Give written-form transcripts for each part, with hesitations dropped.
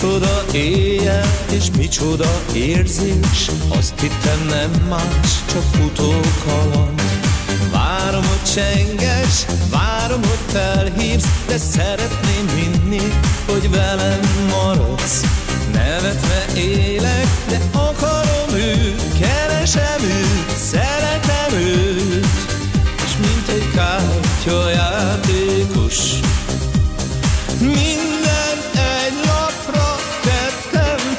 Micsoda éjjel és micsoda érzés, azt hittem nem más, csak futókaland. Várom, hogy csenges, várom, hogy felhívsz, de szeretném hinni, hogy velem maradsz. Nevetve élek, de akarom őt, keresem őt, szeretem őt, és mint egy kártyajátékos minden egy lapra tettem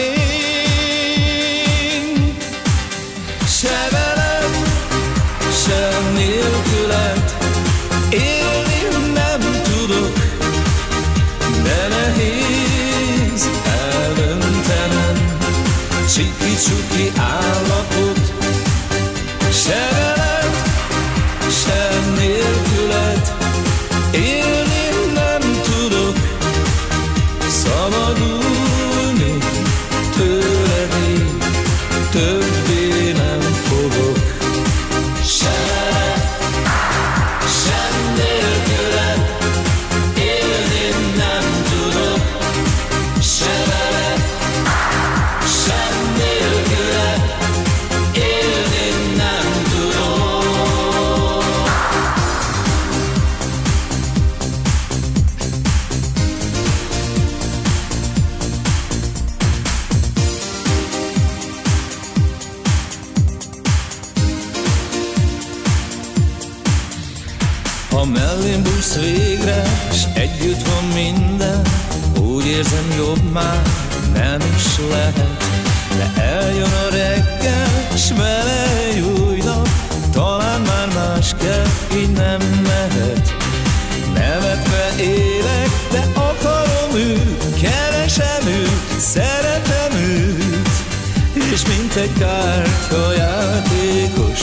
felén. Se veled, se nélküled élni nem tudok, de nehéz eldöntenem csiki-csuki állapot. Se veled, se nélküled élni nem tudok, szabadulni tőled én többé nem fogok. Se veled, se nélküled élni nem tudok, se veled, se nélküled élni nem tudok. Ha mellém bújsz végre, s együtt van minden, úgy érzem, jobb már nem is lehet. De eljön a reggel, s vele egy új nap, talán már más kell, így nem mehet. Nevetve élek, de akarom őt, keresem őt, szeretem őt, és mint egy kártyajátékos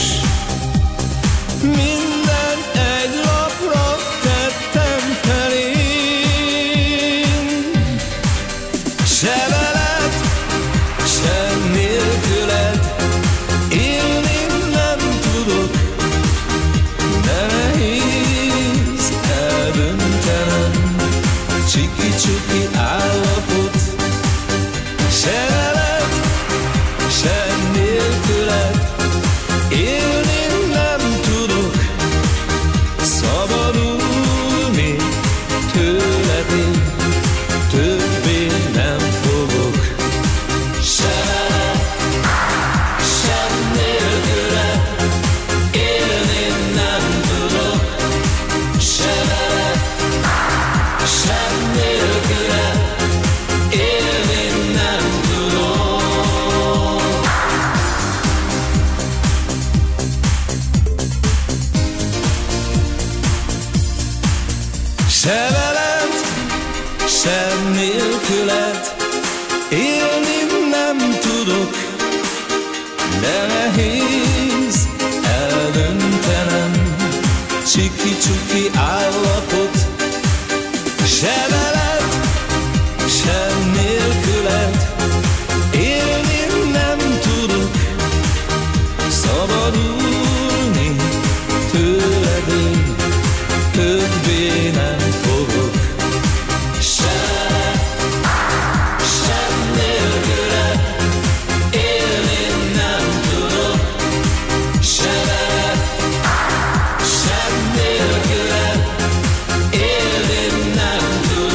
minden egy lapra tettem felén. Se veled, se nélküled élni nem tudok, de nehéz eldöntenem csiki-csuki állapot. Se veled, se nélküled élni nem tudok, szabadulni tőled én többé nem fogok. Se veled, se nélküled élni nem tudok, se veled, se nélküled élni nem tudok. Se veled, se nélküled élni nem tudok, de nehéz eldöntenem csiki-csuki állapot. Se veled, se nélküled élni nem tudok, szabadulni tőled én többé nem fogok. Se veled, se nélküled élni nem tudok, se veled, se nélküled élni nem tudok.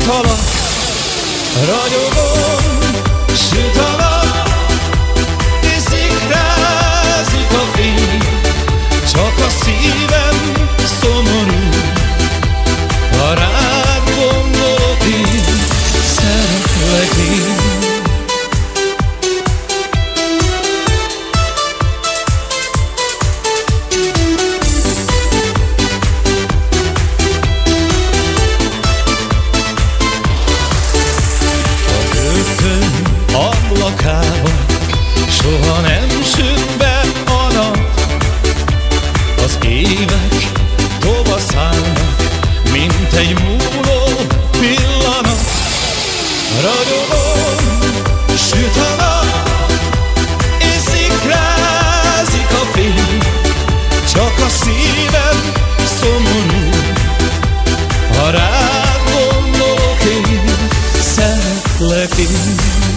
alatt ragyogom, süt a nap, és zikrázik a fény, csak a szívem szomorú, ha rád gondolok én, szeretlek én. Soha nem süt be a nap, az évek tovaszállnak, mint egy múló pillanat. Ragyogom, süt a nap, és zikrázik a fény, csak a szívem szomorú, ha rád gondolok én, szeretlek én.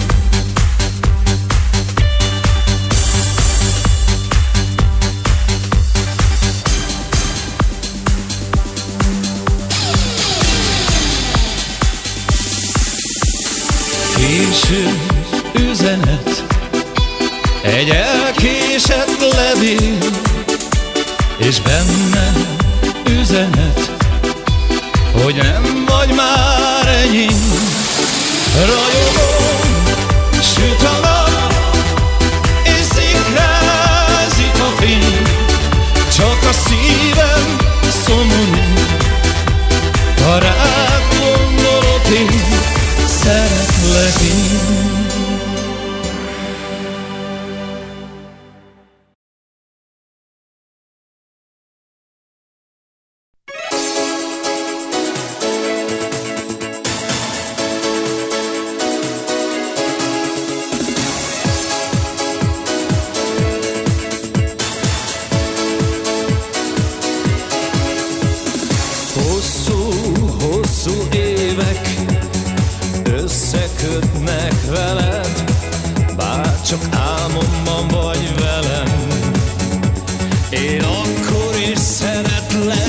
Késő üzenet, egy elkésett levél, és benne üzenet, hogy nem vagy már enyém. Ragyogom, süt a nap, és zikrázik a fény, csak a szívem szomorú, ha rád gondolok én, szeretlek én. Hosszú évek összekötnek veled, bár csak álmomban vagy velem. Én akkor is szeretlek,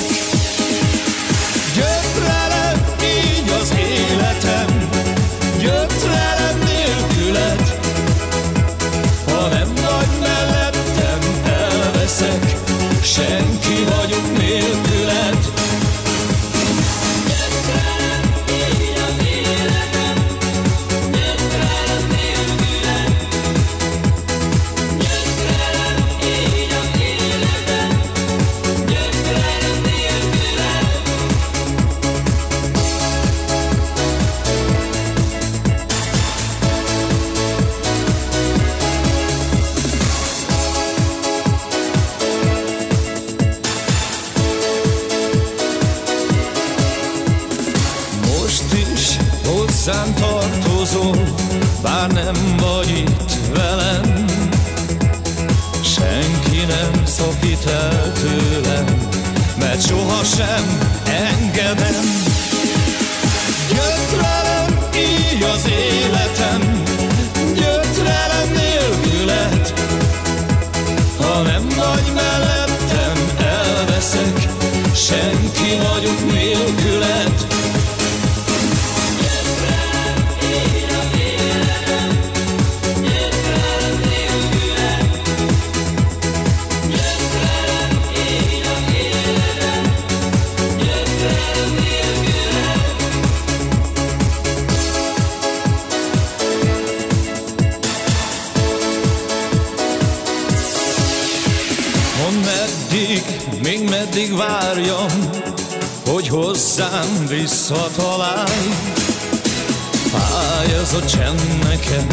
jött velem így az életem, jött velem nélküled. Ha nem vagy mellettem, elveszek, senki vagyok nélküled. Hozzám tartozol, bár nem vagy itt velem, senki nem szakít el tőlem, mert sohasem engedem. Jött velem így az életem, jött velem nélküled. Ha nem vagy mellettem, elveszek, senki vagyok nélküled. Még meddig várjam, hogy hozzám visszatalálj? Fáj ez a csend nekem,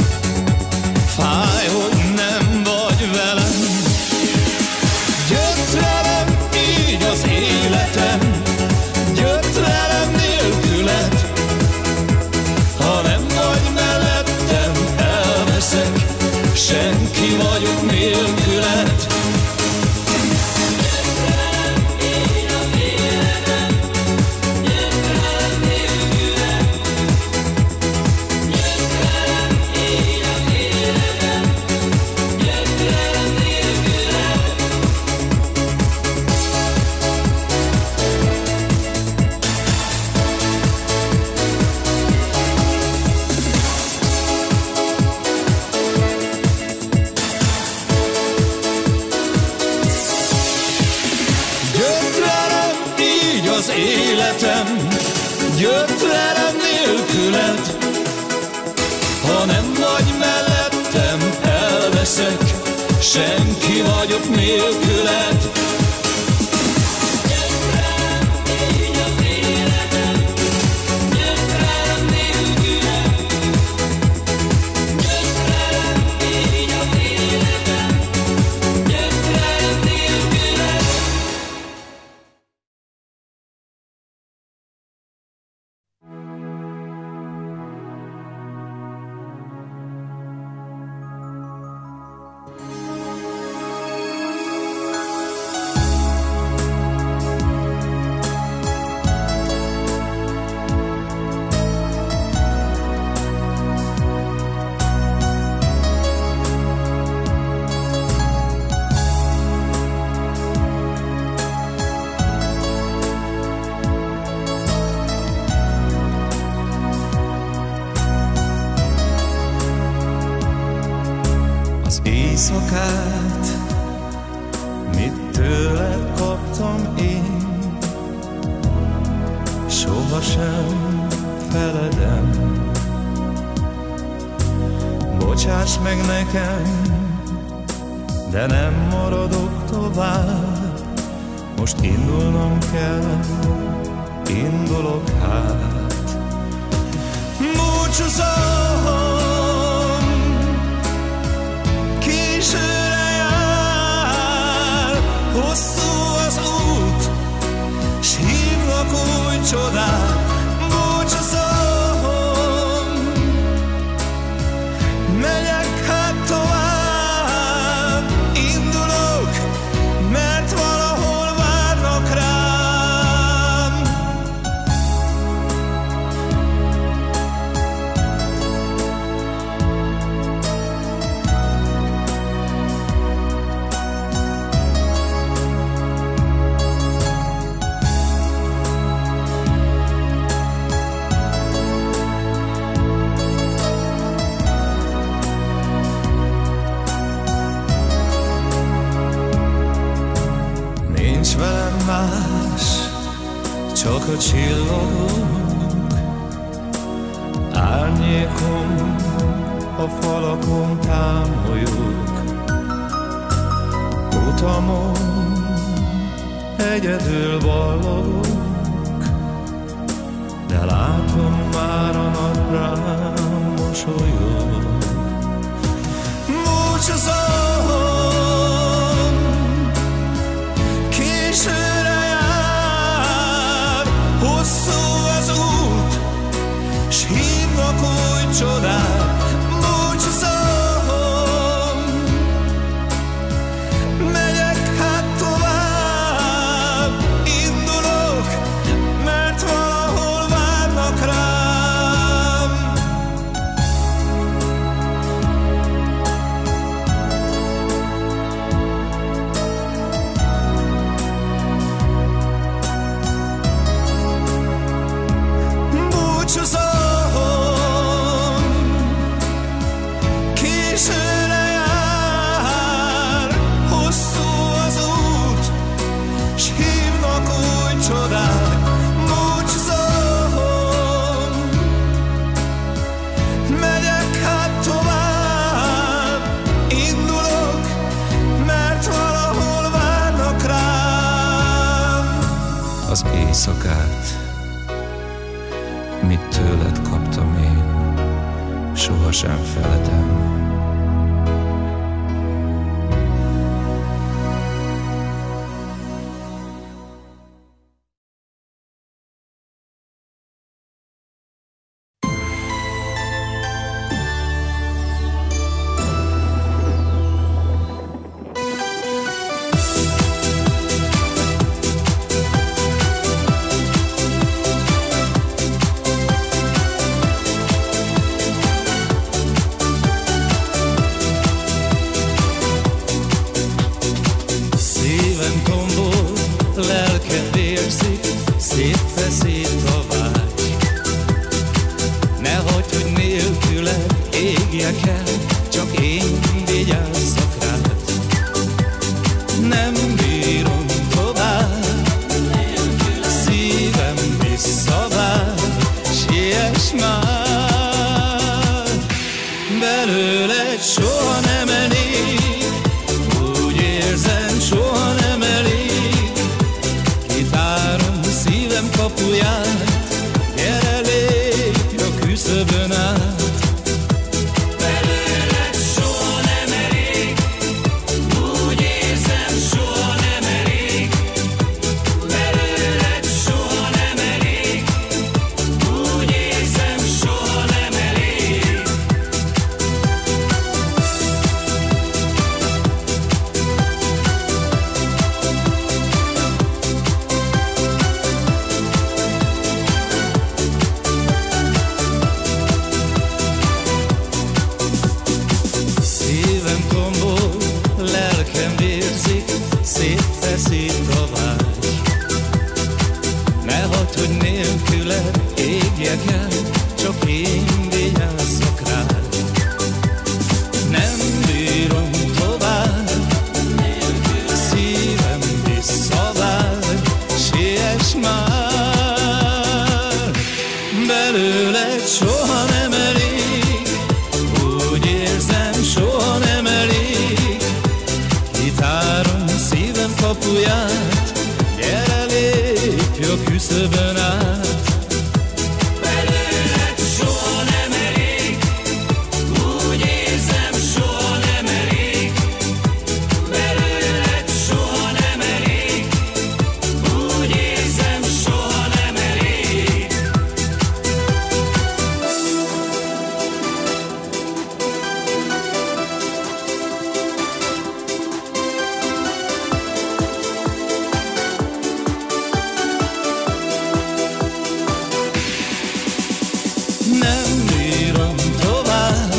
fáj, hogy nem vagy velem. Jött velem így az életem, jött velem nélküled. Ha nem vagy mellettem, elveszek, senki vagyok nélküled. jött velem nélküled. Ha nem vagy mellettem, elveszek, senki vagyok nélküled. Éjszakát, mit tőled kaptam én, sohasem feledem. Bocsáss meg nekem, de nem maradok tovább. Most indulnom kell, indulok hát. Búcsúzom, későre jár, hosszú az út, s hívnak új csodák. Búcsúzom, megyek hát tovább, indulok, mert valahol várnak rám. Nincs velem más, csak a csillagok, árnyékom a falakon támolyog. Utamon egyedül ballagok, de látom már a nap rám mosolyog. Búcsúzom, későre jár, hosszú az út, s hívnak új csodák. Búcsúzom, megyek hát tovább, indulok, mert valahol várnak rám. Búcsúzom, későre jár, hosszú az út, s hívnak új csodák. Búcsúzom, megyek hát tovább, indulok, mert valahol várnak rám. Az éjszakát, mit tőled kaptam én, sohasem feledem. Lelkem vérzik, szétfeszít a vágy. Ne hagyd, hogy nélküled égjek el, csak én vigyázzak rád. Nem bírom tovább, szívem visszavár, siess már, belőled soha nem elég, úgy érzem, soha nem elég. Kitárom szívem kapuját, gyere lépj a küszöbön át. Szétfeszít a vágy, ne hagyd, hogy nélküled égjek el, csak én vigyázzak rád. Nem bírom tovább, szívem visszavágy, siess már, belőled soha nem elég, úgy érzem, soha nem elég. Kitárom szívem kapuját, gyere lépj a küszöbön át. Belőled soha nem elég, úgy érzem, soha nem elég. Belőled soha nem elég, úgy érzem, soha nem elég. Nem bírom tovább,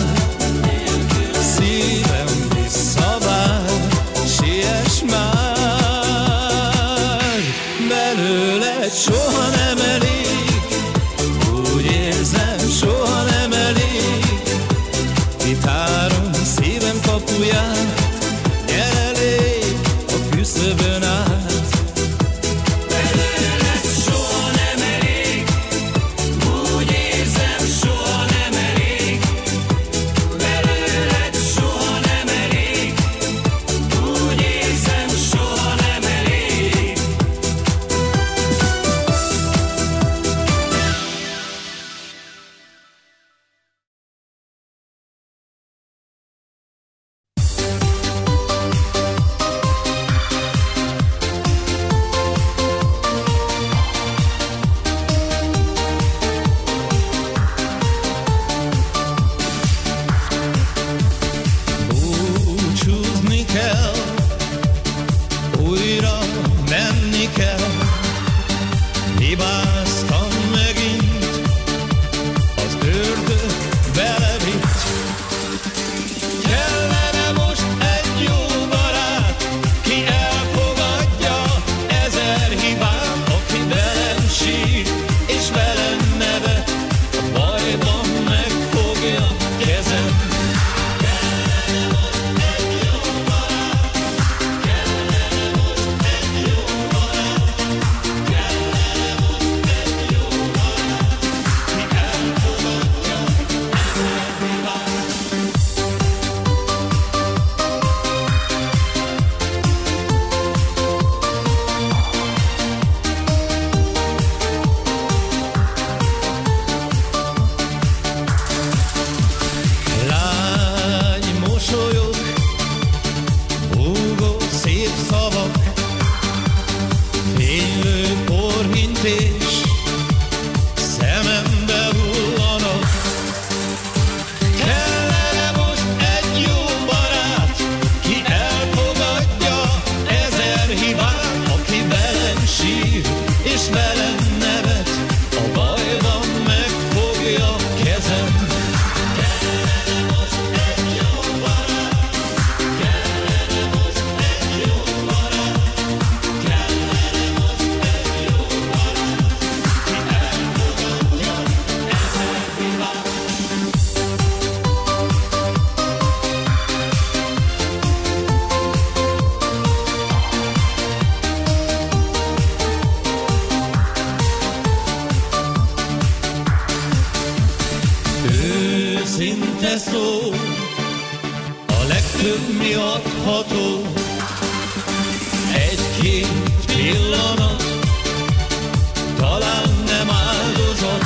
szívem visszavár, siess már, belőled soha nem elég, úgy érzem, soha nem elég. Kitárom szívem kapuját, gyere lépj a küszöbön át. Belőled soha nem elég, úgy érzem, soha őszinte szó, a legtöbb mi adható. Egy-két pillanat, talán nem áldozat.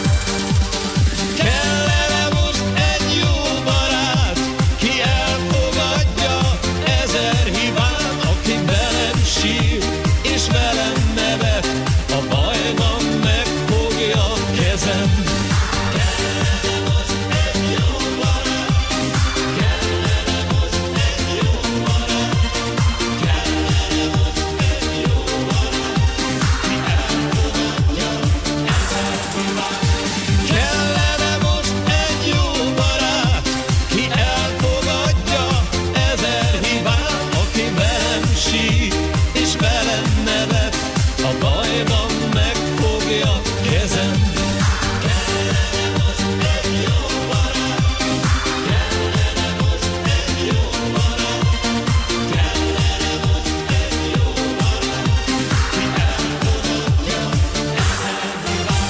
Kellene most egy jó barát, ki elfogadja ezer hibám, aki velem sír és velem nevet, a bajban megfogja a kezem. Kellene most egy jó barát, kellene most egy jó barát, kellene most egy jó barát, ki elfogadja ezer hibám. Kellene most egy jó barát, ki elfogadja ezer hibám, aki velem sír és velem nevet, a bajban megfogja a kezem. Kellene most egy jó barát, kellene most egy jó barát, kellene most egy jó barát, ki elfogadja ezer hibám.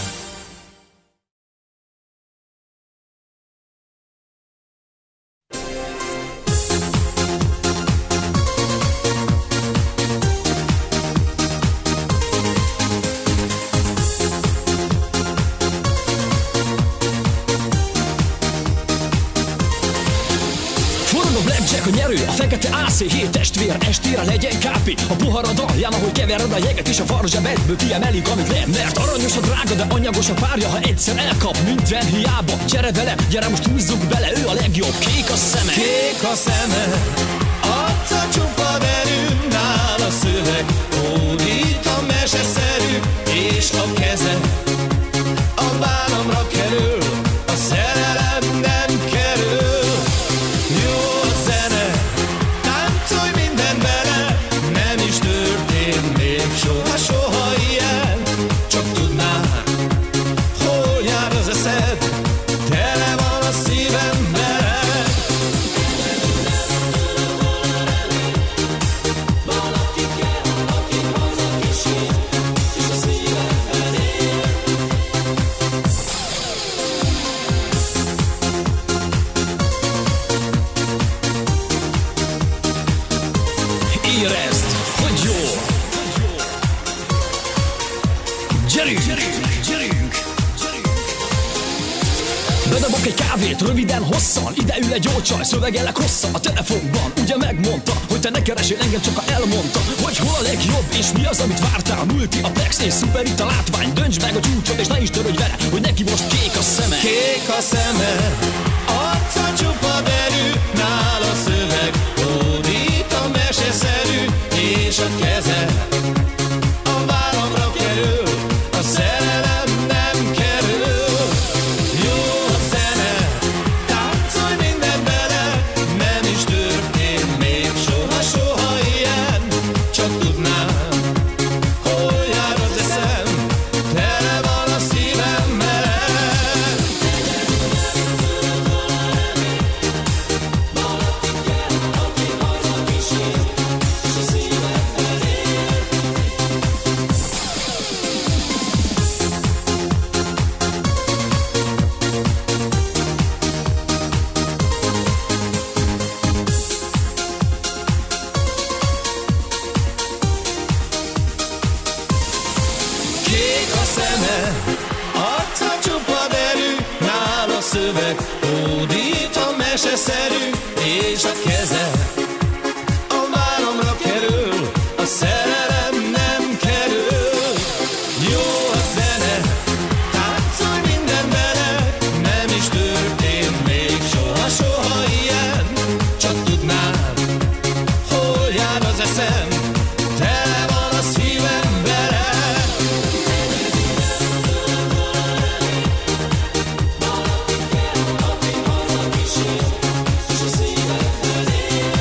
Forog a blackjack, a nyerő, a fekete AC7 testvér, estére legyen kápi. A poharad alján, ahogy kevered a jeget, és a farzsebedből kiemelik, amit nem. Mert aranyos a drága, de anyagos a párja, ha egyszer elkap, minden hiába. Gyere velem, gyere most húzzuk bele, ő a legjobb, kék a szeme. Kék a szeme, arca csupa derű, nála szöveg, hódít a meseszerű, és a keze a vállamra kerül, a szerelem nem kerül. Jó a zene, táncolj minden bele, nem is történt még soha ilyen. Csak tudnál, hol jár az eszed, tele van a szívem veled. Valaki kell, aki hazakísér, és a szívemben él. Érezd, hogy jó. Gyerünk, gyerünk. Bedobok egy kávét, röviden, hosszan. Ide ül egy jó csaj, szövegelek hosszan. A telefonban ugye megmondta, hogy te ne keresél engem, csak a elmondta, hogy hol a legjobb, és mi az, amit vártál. Multi, a plex és szuper itt a látvány. Döntsd meg a csúcsot, és ne is törődj vele, hogy neki most kék a szeme. Kék a szeme, arca csupa derű, nála szöveg, hódít a meseszerű, és a keze a vállamra kerül, a szerelem nem kerül. Jó a zene, táncolj minden bele, nem is történt még soha ilyen. Csak tudnám, hol jár az eszem, tele van a szívem veled. Valaki kell, aki hazakísér, és a szívemben él. Kék a szeme, arca csupa derű, nála szöveg, hódít a meseszerű, és a keze a vállamra kerül, a szerelem nem kerül. Jó a zene, táncolj minden bele, nem is történt még soha ilyen. Csak tudnám, hol jár az eszem, tele van a szívem veled. Valaki kell, aki hazakísér, és a szívemben él.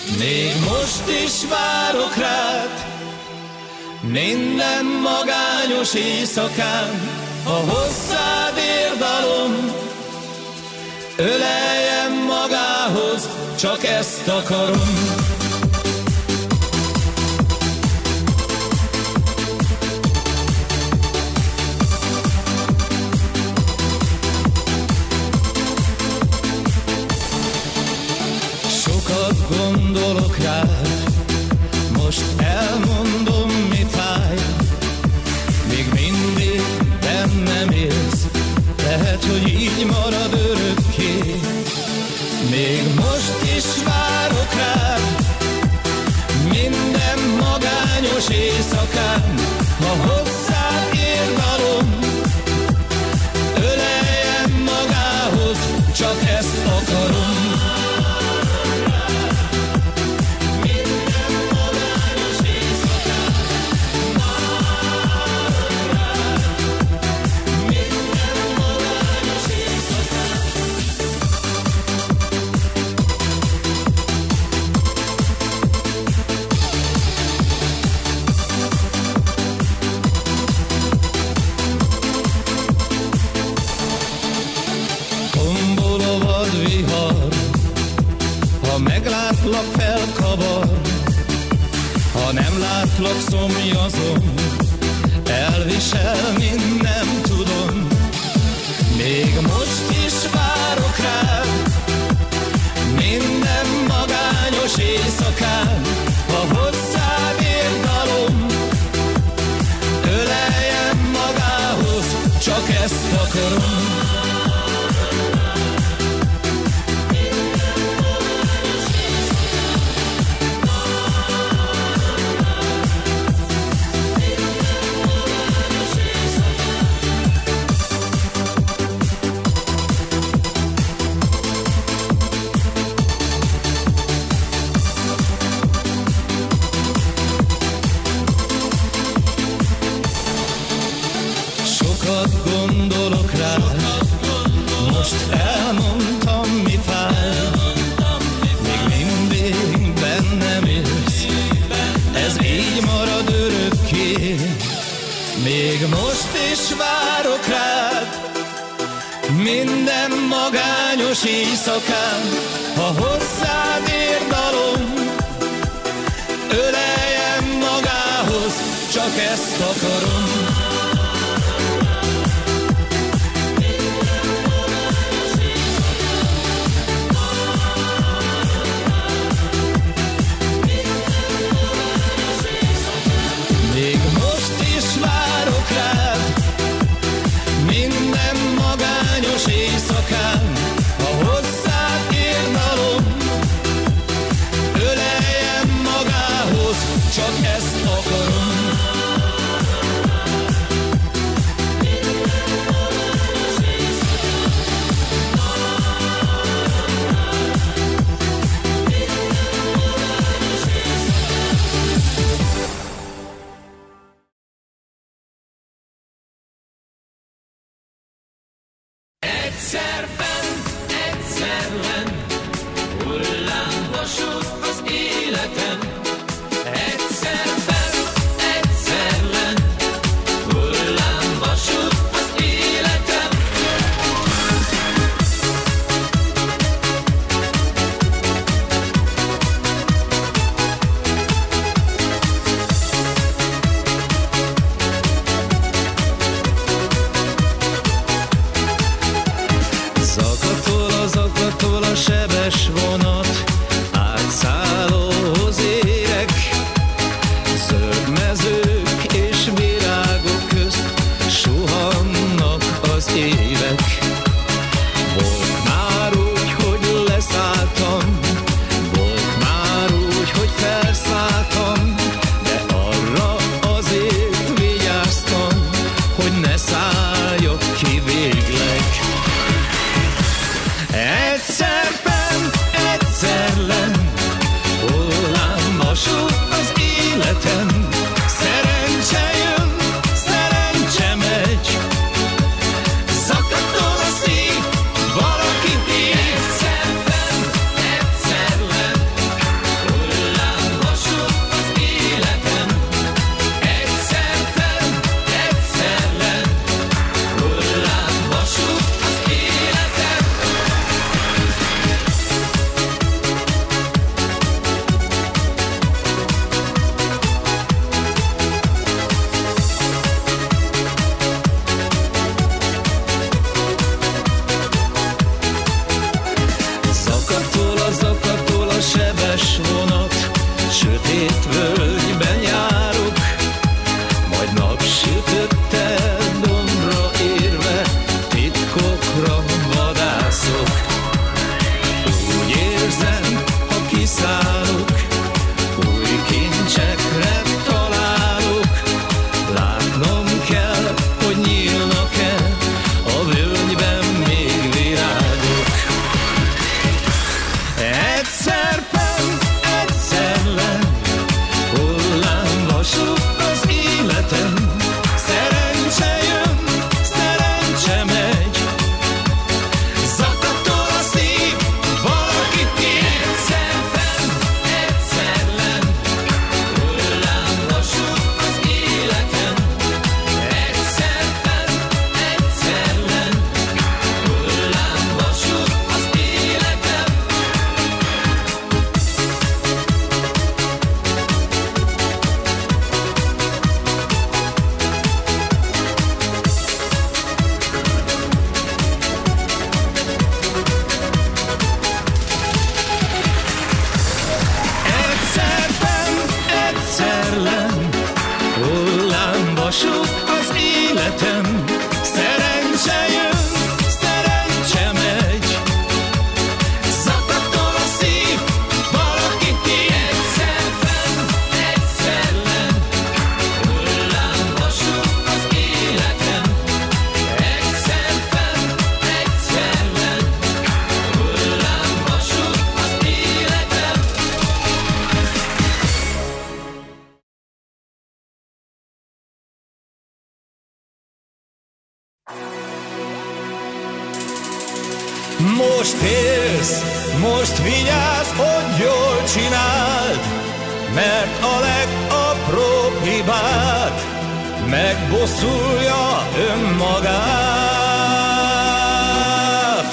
Még most is várok rád, minden magányos éjszakán, a hozzád érdalom. Öleljem magához, csak ezt akarom. Sokat gondolok rád, most elmondom, mi fáj. Még mindig bennem élsz, lehet, hogy így marad örökké. Még most is várok rád, minden magányos éjszakán, ha hozzád érdalom. Öleljem magához, csak ezt akarom. Meglátlak, felkavar, ha nem látlak, szomjazom, elvisel, mint nem tudom. Még most is várok rád, minden magányos éjszakán, ha hozzád érdalom. Öleljem magához, csak ezt akarom. Gondolok rád, most elmondtam, mi fáj. Még mindig bennem élsz, ez így marad örökké. Még most is várok rád, minden magányos éjszakán, ha hozzád érdalom. Öleljem magához, csak ezt akarom. Éjszakán, ha hozzád érdalom. Öleljem magához, csak ezt akarom. Egyszer fent, egyszer lent, hullámvasút az életem. Egyszer fent, egyszer lent, hullámvasút az életem. Zakatol a sebes vonat, átszállóhoz érek. Zöld mezők és virágok közt suhannak az évek. Volt már úgy, hogy leszálltam, volt már úgy, hogy felszálltam, de arra azért vigyáztam, hogy ne szálljak ki végleg. Egyszer fent, egyszer lent, hullámvasút az életem. Szerencse jön, szerencse megy, zakatol a szív, valaki hív. Egyszer fent, egyszer lent, Most élsz, most vigyázz, hogy jól csináld, mert a legapróbb hibát megbosszulja önmagát.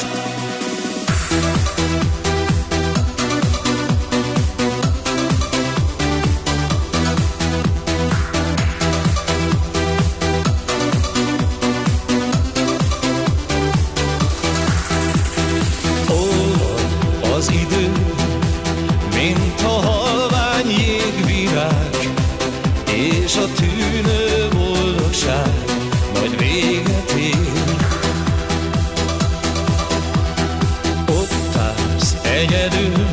Az idő, mint a halvány jégvirág, és a tűnő boldogság majd véget ér. Ott állsz egyedül,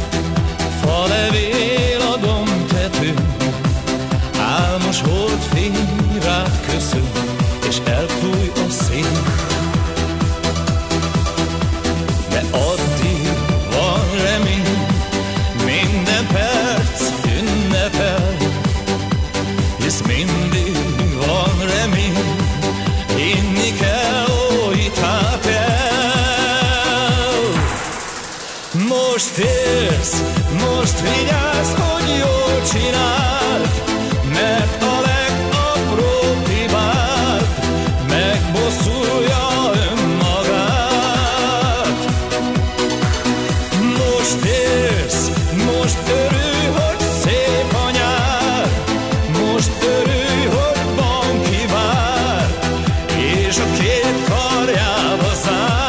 falevél a dombtetőn, álmos holdfény rád köszön, és elfúj a szél. De addig van remény, minden perc ünnepel, hisz mindig van remény, hinni kell, ó, itt hát el. Most élsz, most vigyázz, hogy jól csináld, mert a legapróbb hibát megbosszulja önmagát. Most élsz, most örülj, hogy szép a nyár, most örülj, hogy van ki vár, és a két karjába zár.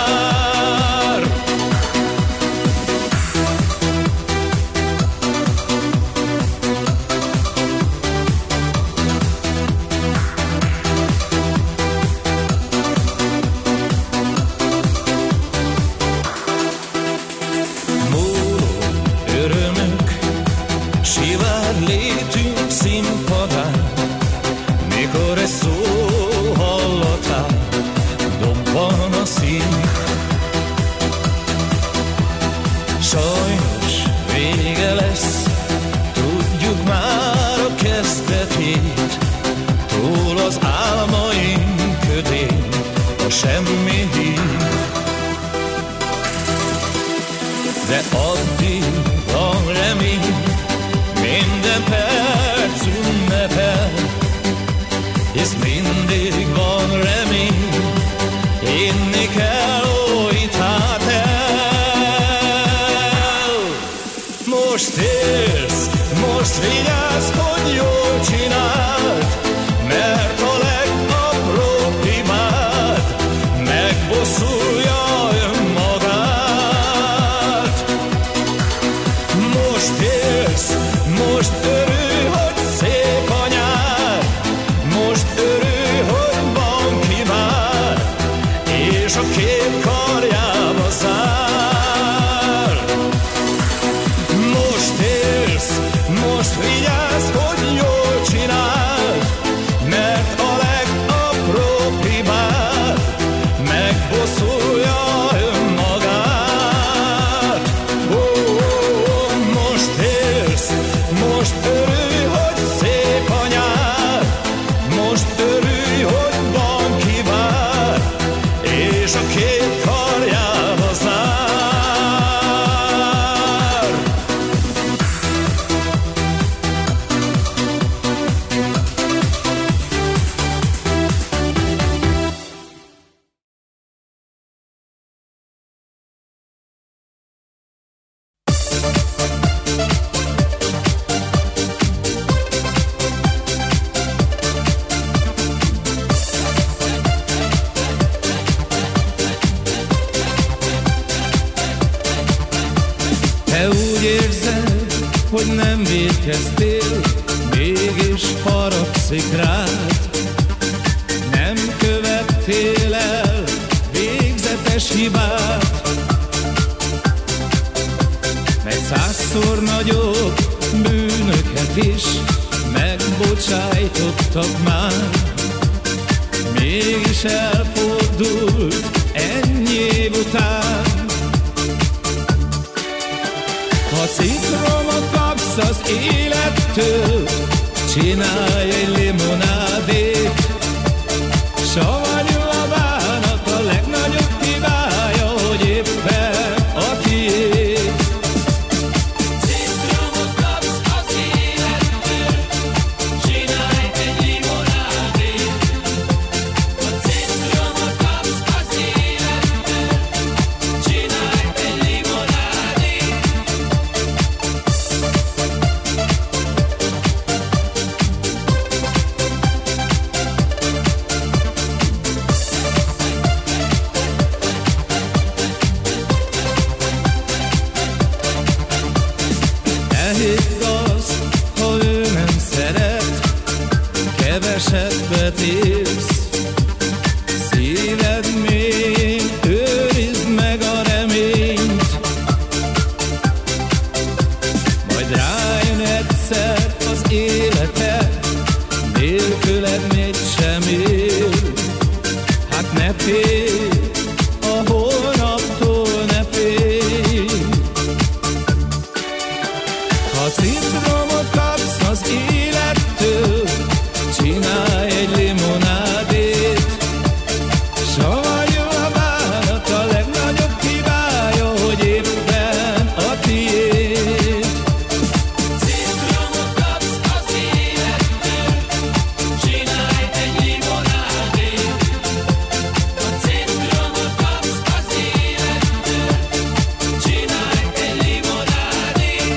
Sivár létünk színpadán, mikor egy szó hallatán dobban a szív. Sajnos vége lesz, tudjuk már a kezdetét, túl az álmaink ködén a semmi hív. De addig van remény, minden perc ünnepel, hisz mindig van remény, hinni kell, ó, itt hát el. Most élsz, most vigyázz, hogy jól csináld, mert a legapróbb hibát megbosszulja önmagát. Most élsz, most örülj, hogy szép a nyár, most örülj, hogy van ki vár, és a két karjába zár. Most élsz, most vigyázz, hogy jól csináld, mert a legapróbb hibát megbosszulja önmagát. Most élsz, most örülj, hogy szép a nyár, most örülj, hogy van ki vár, és a két karjába zár. Te úgy érzed, hogy nem vétkeztél, mégis haragszik rád. Nem követtél el végzetes hibát, mert 100-szor nagyobb bűnöket is megbocsájtottak már. Mégis elfordult ennyi év után. Ha citromot kapsz az élettől, csinálj egy limonádét. Savanyú a bánat, a legnagyobb hibája, hogy hidd azt, ha ő nem szeret, kevesebbet élsz. Szíved mélyén őrizd meg a reményt, majd rájön egyszer az élete, nélküled még sem él. Hát ne félj, a holnaptól ne félj. Ha citromot kapsz az élettől, csinálj egy limonádét. Savanyú a bánat, a legnagyobb hibája, hogy éppen a tiéd. Citromot kapsz az élettől, csinálj egy limonádét. A citromot kapsz az élettől, csinálj egy limonádét.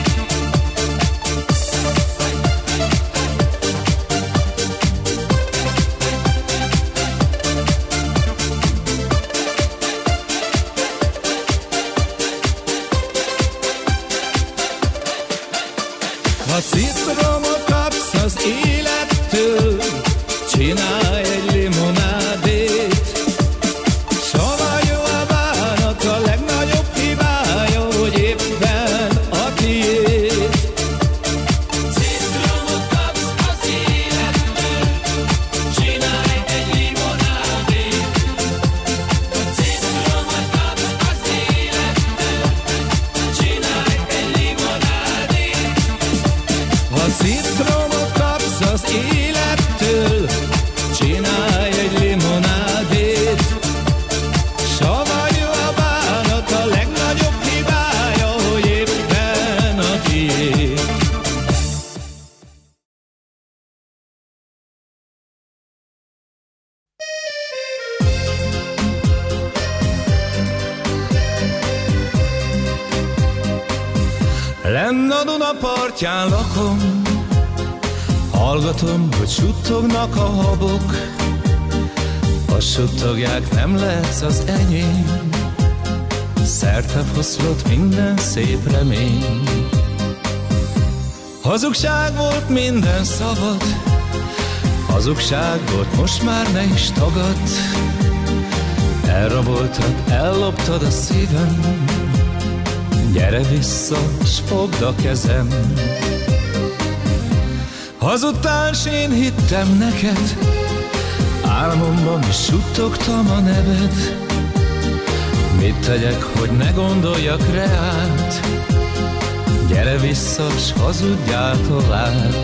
Ha citromot kapsz az élettől, csinálj egy limonádét. Savanyú a bánat, a legnagyobb hibája, hogy éppen a tiéd. Citromot kapsz az élettől, csinálj egy limonádét. A citromot kapsz az élettől, csinálj egy limonádét. Ha citromot kapsz az élettől, csinálj egy limonádét. Savanyú a bánat, a legnagyobb hibája, hogy éppen a tiéd. Lenn a Duna partján lakom, hallgatom, hogy suttognak a habok. Azt suttogják, nem lehetsz az enyém, szerte foszlott minden szép remény. Hazugság volt minden szavad, hazugság volt, most már ne is tagadd. Elraboltad, elloptad a szívem, gyere vissza, s fogd a kezem. Azután s én hittem neked, álmomban is suttogtam a neved. Mit tegyek, hogy ne gondoljak reált? Gyere vissza, s hazudjál tovább.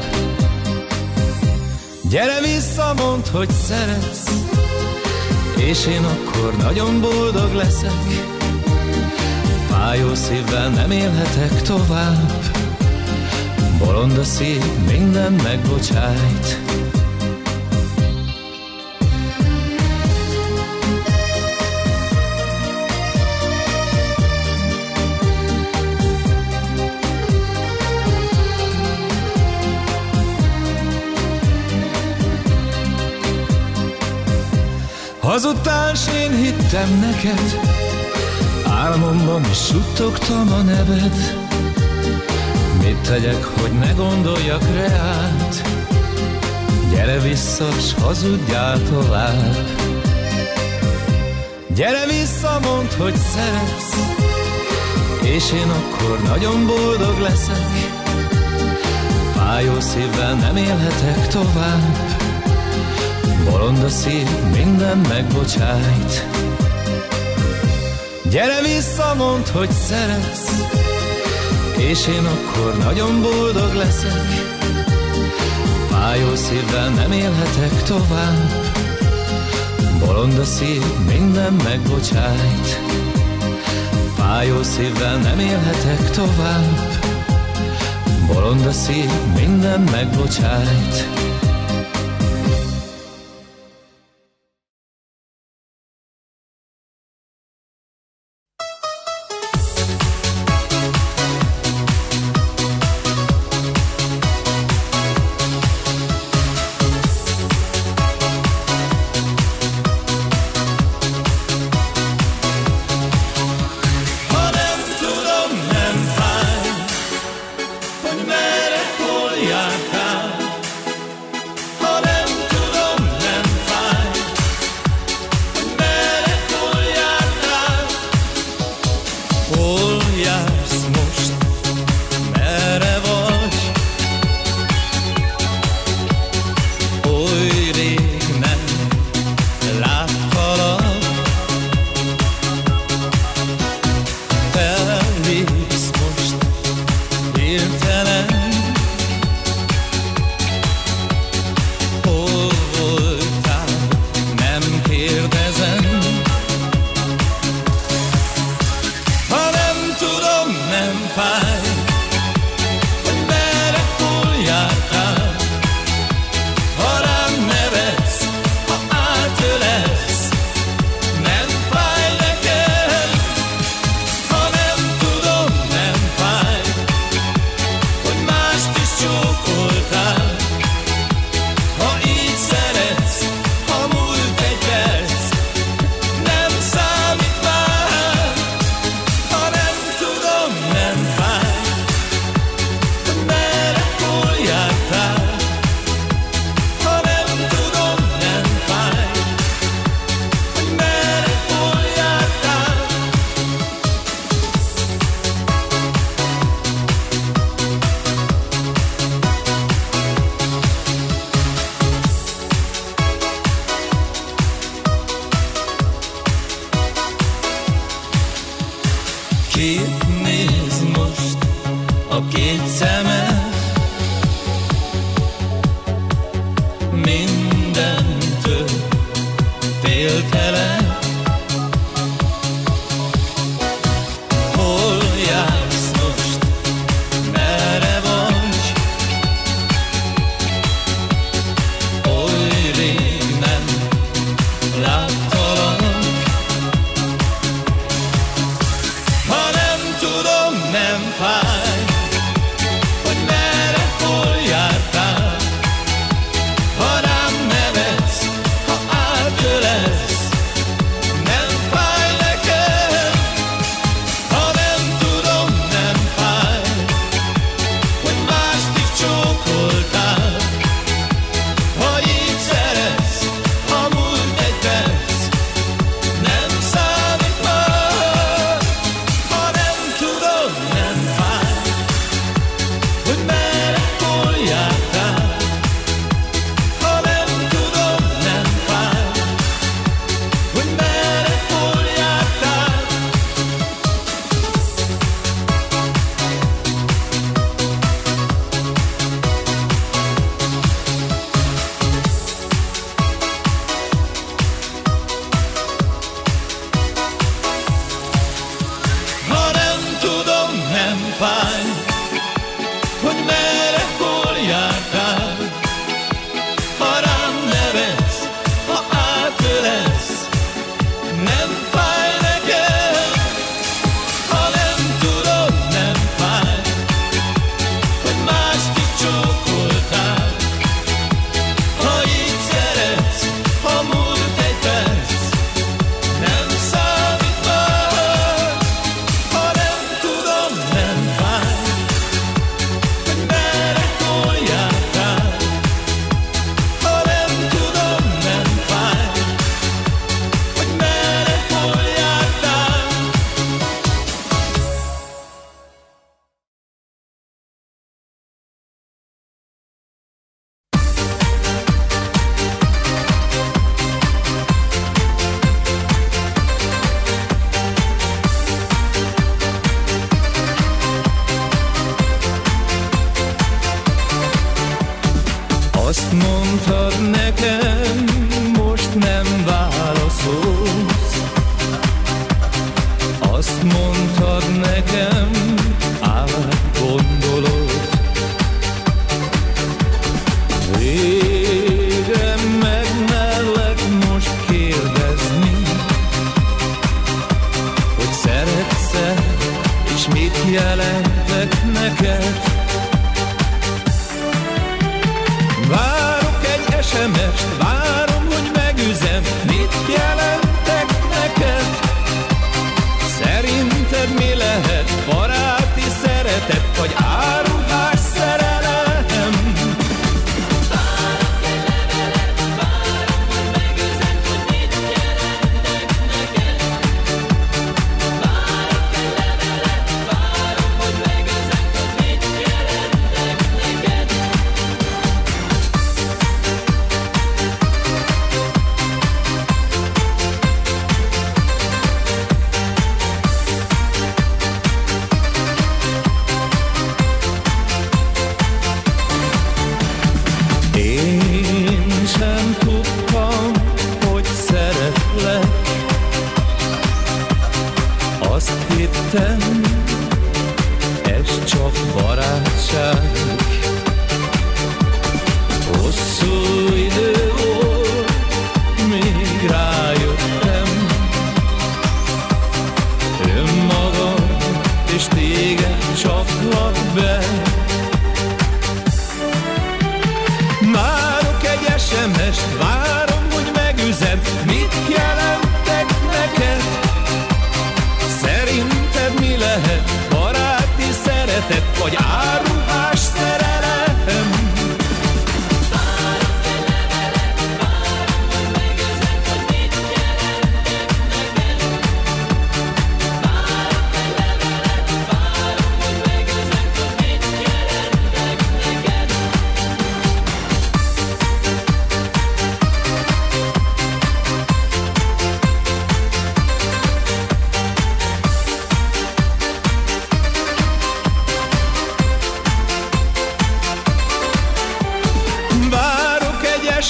Gyere vissza, mondd, hogy szeretsz, és én akkor nagyon boldog leszek. Fájó szívvel nem élhetek tovább, bolond a szív, minden megbocsájt. Azután s én hittem neked, álmomban is suttogtam a neved. Mit tegyek, hogy ne gondoljak reált? Gyere vissza, s hazudjál tovább. Gyere vissza, mondd, hogy szeretsz, és én akkor nagyon boldog leszek. Fájó szívvel nem élhetek tovább, bolond a szív, minden megbocsájt. Gyere vissza, mondd, hogy szeretsz, és én akkor nagyon boldog leszek. Fájó szívvel nem élhetek tovább, bolond a szív, minden megbocsájt. Fájó szívvel nem élhetek tovább, bolond a szív, minden megbocsájt. csókoltál. Ha így szeretsz, ha múlt egy perc, nem számít már. Ha nem tudom, nem fáj, hogy merre, hol jártál. Ha nem tudom, nem fáj, hogy merre, hol jártál. Két néz most a két szemed, mindentől féltelen. Hol jársz most, merre vagy? Oly rég nem láttalak. Ha nem tudom, nem fáj, hogy merre, hol jártál. Ha rám nevetsz, ha átölelsz, nem fáj nekem. Ha nem tudom, nem fáj, hogy mást is csókoltál. Ha így szeretsz, ha múlt egy perc, nem számít már. Ha nem tudom, nem fáj, hogy merre, hol jártál. Ha nem tudom, nem fáj, hogy merre, hol jártál. Ha nem tudom, nem fáj, hogy merre, hol jártál. Ha rám nevetsz, ha átölelsz, nem fáj nekem. Ha nem tudom, nem fáj, hogy mást is csókoltál. Ha így szeretsz, ha múlt egy perc, nem számít már. Ha nem tudom, nem fáj, hogy merre, hol jártál. Ha nem tudom, nem fáj, hogy merre, hol jártál. Azt mondtad nekem, most nem válaszolsz. Azt mondtad nekem, átgondolod. Végre megmerlek most kérdezni, hogy szeretsz-e, és mit jelentek neked. Várok egy SMS-t, várok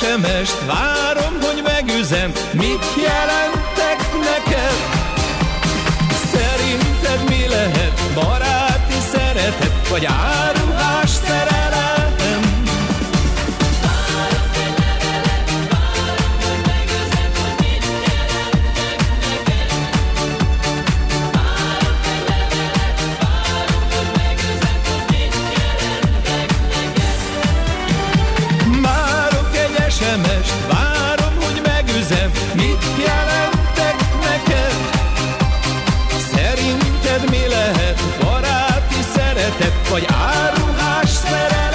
SMS-t, várom, hogy megüzem, mit jelentek neked? Szerinted mi lehet? Baráti szeretet, vagy áruhás szerelem? SMS-t, várom, hogy megüzem, mit jelentek neked? Szerinted mi lehet? Baráti szeretet, vagy áruhás szerelem?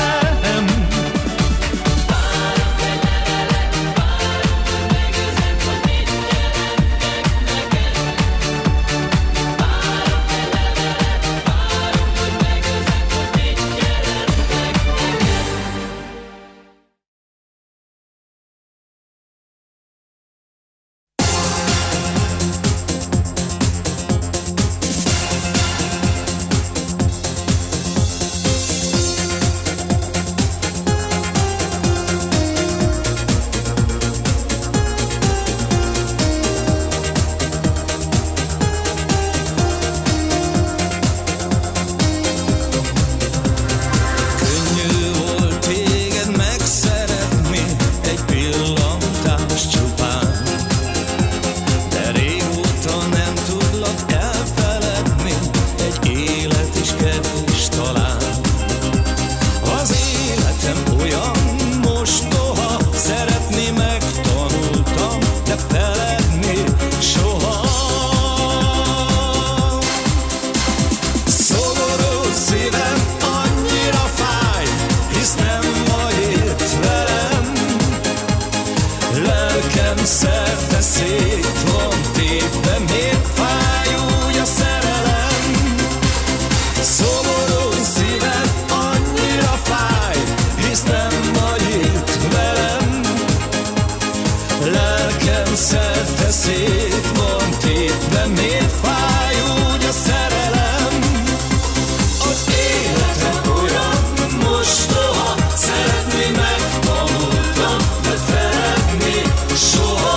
Szerte szét van tépve, miért fáj úgy a szerelem? Szomorú szívem annyira fáj, hisz nem vagy itt velem. Lelkem szerte szét van tépve, miért fáj úgy a szerelem? Az életem olyan mostoha, szeretni megtanultam, de feledni soha.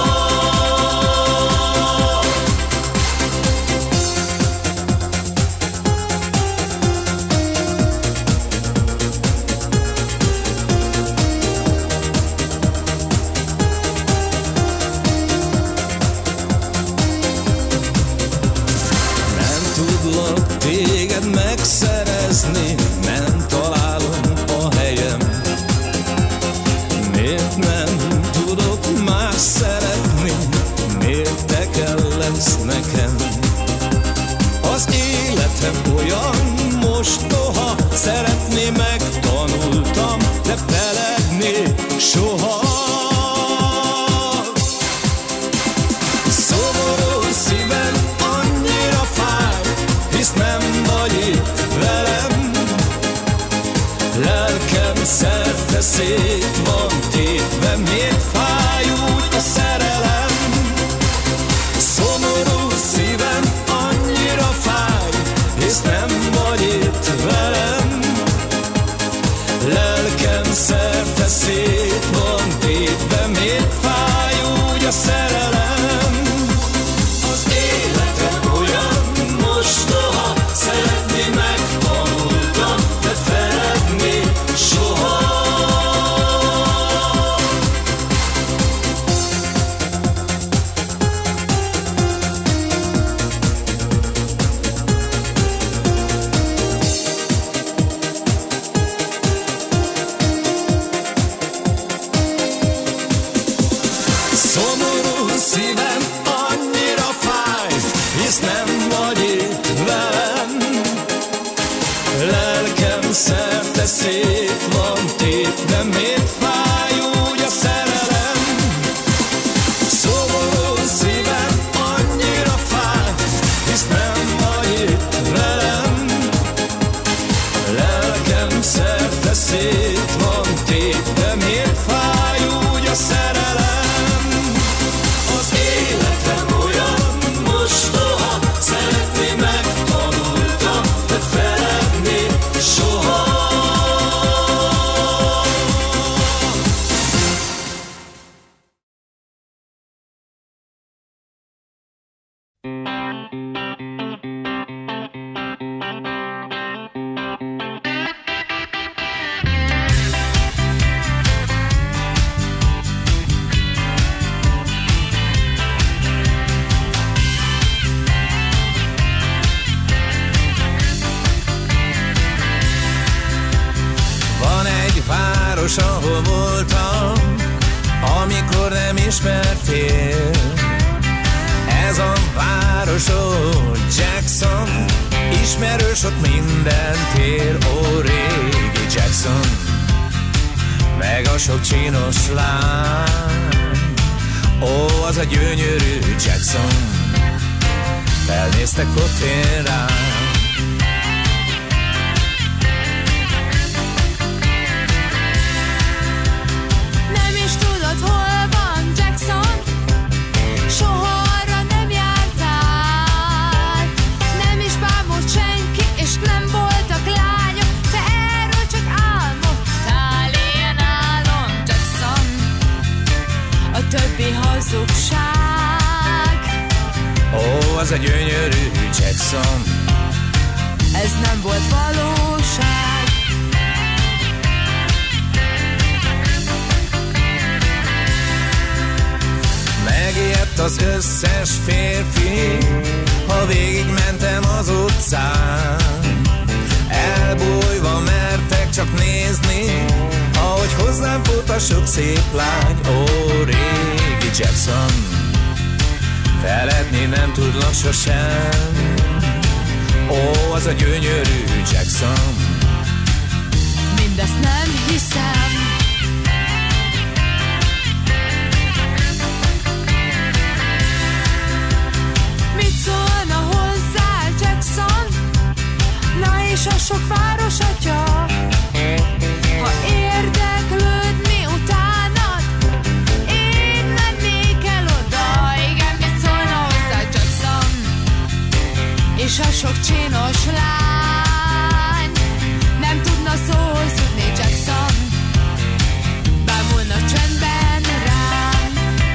Nem tudlak téged megszerezni, nem találom a helyem. Miért nem tudok más szeretni, miért te kell lesz nekem? Az életem olyan mostoha, szeretni megtanultam, de feledni soha. Szomorú szívem annyira fáj, hisz nem vagy itt velem. Lelkem szerte szét van tépve, miért fáj úgy a szerelem? Szomorú szívem annyira fáj, hisz nem vagy itt velem. Lelkem szerte szét van tépve, miért fáj úgy a szerelem? Az életem olyan mostoha, szeretni megtanultam, de feledni soha. Szomorú szívem annyira fáj, hisz nem vagy itt velem. Lelkem szerte szét van tépve, miért fáj úgy a szerelem? Szomorú szívem annyira fáj, hisz nem vagy itt velem. Lelkem szerte szét van tépve, miért fáj úgy a szerelem? Az életem olyan mostoha, szeretni megtanultam, de feledni soha. város, ahol voltam, amikor nem ismertél. Ez a város, oh Jackson, ismerős ott minden tér. Ó, régi Jackson, meg a sok csinos lány. Ó, az a gyönyörű Jackson, felnéztek ott én rám. Nem is tudod, hol van Jackson, soha arra nem jártál. Nem is bámult senki, és nem voltak lányok, te erről csak álmodtál. Ilyen álom, Jackson, a többi hazugság. Ó, az a gyönyörű Jackson, ez nem volt valóság. megijedt az összes férfi, ha végigmentem az utcán. Elbújva mertek csak nézni, ahogy hozzám fut a sok szép lány. Ó, régi Jackson, feledni nem tudlak sosem. Ó, az a gyönyörű Jackson, Mindezt nem hiszem. Mit szólna hozzá Jackson? Na és a sok város atya, ha érdeklődni utánad, én mennék el oda. Igen, mit szólna hozzá Jackson? És a sok csinos lány nem tudna szóhoz jutni Jackson, bámulna csendben rám.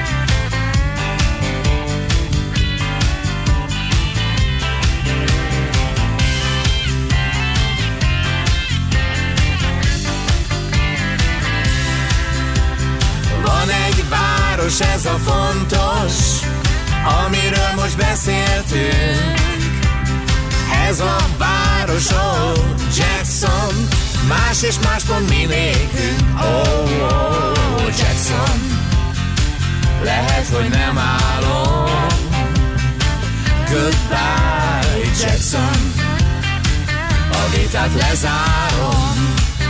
van egy város, ez a fontos, amiről most beszéltünk. Ez a város, oh Jackson, más és más pont mi nékünk. Oh, Jackson, lehet, hogy nem álom. Goodbye, Jackson, a vitát lezárom.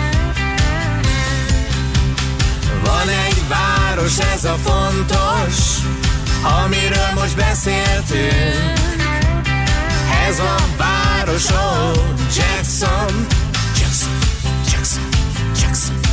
Van egy város, ez a fontos, amiről most beszéltünk. Ez a város, oh Jackson, Jackson, Jackson, Jackson.